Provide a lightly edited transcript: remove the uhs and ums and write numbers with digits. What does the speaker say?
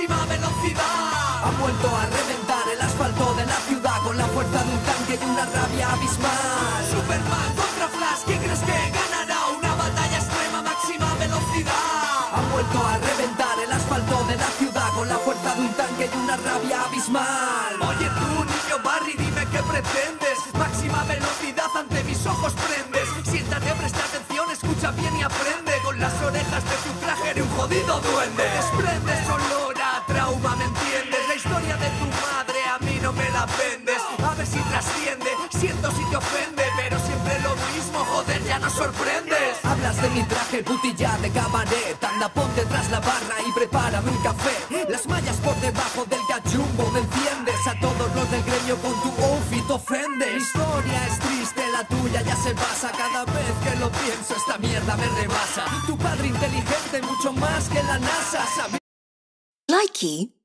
máxima velocidad. Han vuelto a reventar el asfalto de la ciudad con la fuerza de un tanque y una rabia abismal. Superman contra Flash, ¿quién crees que ganará? Una batalla extrema, máxima velocidad. Han vuelto a reventar el asfalto de la ciudad con la fuerza de un tanque y una rabia abismal. Oye tú, niño Barry, dime qué pretendes. Máxima velocidad ante mis ojos prendes. Siéntate, presta atención, escucha bien y aprende. Con las orejas de tu traje eres un jodido duende. Desprendes olor a trauma, ¿me entiendes? La historia de tu madre a mí no me la vendes. A ver si trasciende, siento si te ofende, pero siempre lo mismo, joder, ya no sorprendes. Hablas de mi traje, putilla de cabaret. Anda, ponte tras la barra y prepárame un café. Las mallas por debajo del gallumbo me enciendes. A todos los del gremio con tu outfit ofendes. Mi historia es triste, la tuya ya se pasa. Cada vez que lo pienso esta mierda me rebasa. Tu padre inteligente mucho más que la NASA. Likey